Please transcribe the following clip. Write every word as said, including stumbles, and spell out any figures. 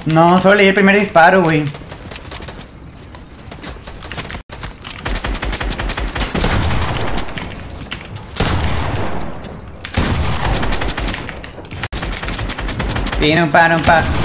No, solo leí el primer disparo, güey. Tiene un par, un par.